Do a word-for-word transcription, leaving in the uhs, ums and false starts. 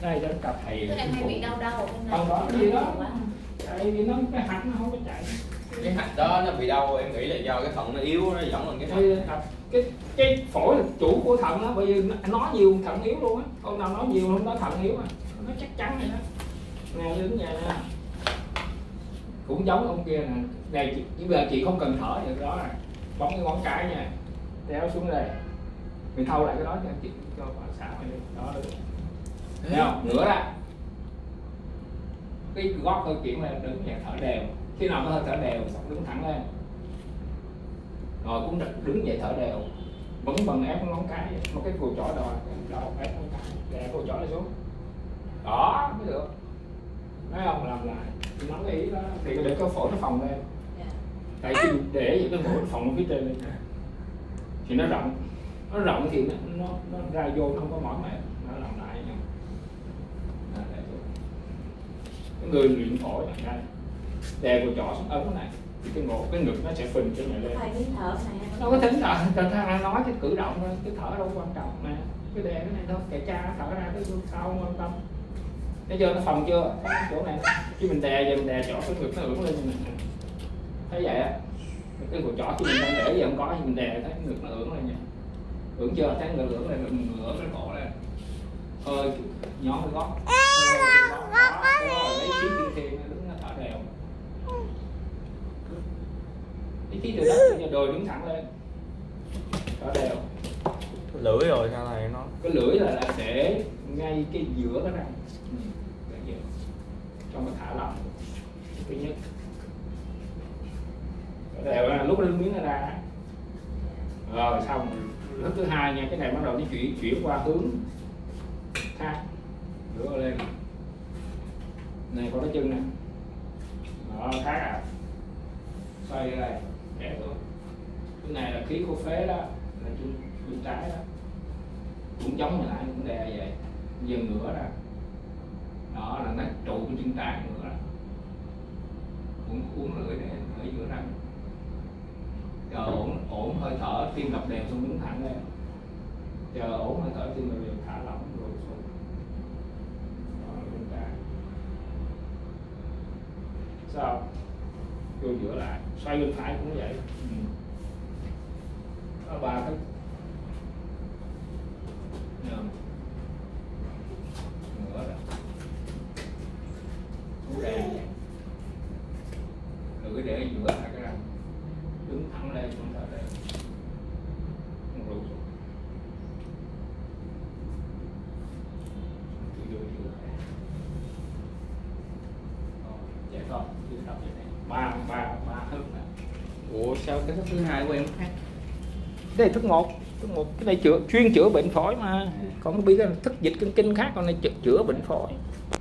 đây cho cặp thầy. Các em hay bị đau đầu bên này. Còn đó gì đó. Tại vì nó cái hạch nó không có chạy. Cái hạch đó nó bị đau, em nghĩ là do cái thận nó yếu, nó dẫn lên cái hạch. Cái cái phổi là chủ của thận đó, bởi vì nói nhiều thận yếu luôn á. Hôm nào nói nhiều hôm đó thận yếu à. Nó chắc chắn vậy đó. Nè đứng vậy nè. Cũng giống ông kia nè. Này chị, bây giờ chị không cần thở được đó nè. Bấm cái ngón cái nha. Kéo xuống đây. Mình thâu lại cái đó cho chị cho bà xã mày đi. Đó được. Thấy không? Ngửa ra. Cái gót hơi chuyển lên đứng vậy thở đều. Khi nào có hơi thở đều xong đứng thẳng lên. Rồi cũng đứng dậy thở đều. Vẫn bằng ép ngón cái vậy. Một cái cùi chỏ đòi. Đầu ép ngón cái. Đè cùi chỏ lên xuống. Đó mới được. Thấy không? Làm lại. Thì nói cái ý đó thì để cái phổi nó phồng lên. Tại khi để vậy cái phổi nó phồng phía trên lên thì nó rộng. Nó rộng thì nó, nó, nó ra vô nó không có mỏi mệt. Nó làm lại nha. Cái người luyện phổi này đây. Đè cùi chỏ xuống ấn cái này. Cái ngộ, cái ngực nó sẽ phình trên này lên. Thầy nín thở này. Nó có thính thở, cần thang nói cái cử động thôi, cái thở đâu quan trọng nè. Cái đè cái này thôi, kệ cha nó thở ra cái sao không quan tâm. Thấy chưa, nó phòng chưa? Thấy chỗ này. Chứ mình đè giờ mình đè chỗ cái ngực nó ưỡn lên như này. Thấy vậy á. Cái cùi chỏ khi mình đang để gì không có thì mình đè thấy cái ngực nó ưỡn lên nha. Ưỡn chưa? Thấy ngực ưỡn lên, mình ngửa cái cổ lên. Hơi nhón cái gót. Đó, lấy khí tiên thiên nó đứng nó thở đều. Cái khí từ đó đồi đứng thẳng lên. Thở đều. Lưỡi rồi sao thầy nó? Cái lưỡi là, là để ngay cái giữa cái răng. Ừ, cho nó thả lỏng. Thứ nhất. Thở đều là lúc lên miếng nó ra. Rồi xong. Lúc thứ hai nha, cái này bắt đầu nó chuyển chuyển qua hướng khác. Đưa lên. Này có cái chân nè. Đó, khác à. Xoay ra đây. Kéo xuống. Cái này là khí của phế đó. Là chân, chân trái đó. Cũng giống như lại cũng đè vậy. Giờ ngửa ra. Đó là nó trụ của chân trái ngửa ra. Cũng uống lưỡi để ở giữa răng. Chờ ổn, ổn hơi thở, tim đập đều xong đứng thẳng lên. Chờ ổn hơi thở, tim đập đều thả lỏng rồi xuống. Đó là chân trái. Sao? Vô giữa lại, xoay bên phải cũng vậy. Ừ. Đó ba cái. Ngửa ra. Cũng đè vậy. Lưỡi để giữa hai cái răng. Đứng thẳng lên không thở đều. Không rủ xuống. Cứ vô giữa. Vậy thôi, cứ tập vậy này. Ba, ba, ba thức nè. Ủa sao cái thức thứ hai của em khác? Đây là thức một, thức một cái này chữa chuyên chữa bệnh phổi mà. Còn bị cái thức dịch kinh kinh khác, còn này chữa, chữa bệnh phổi.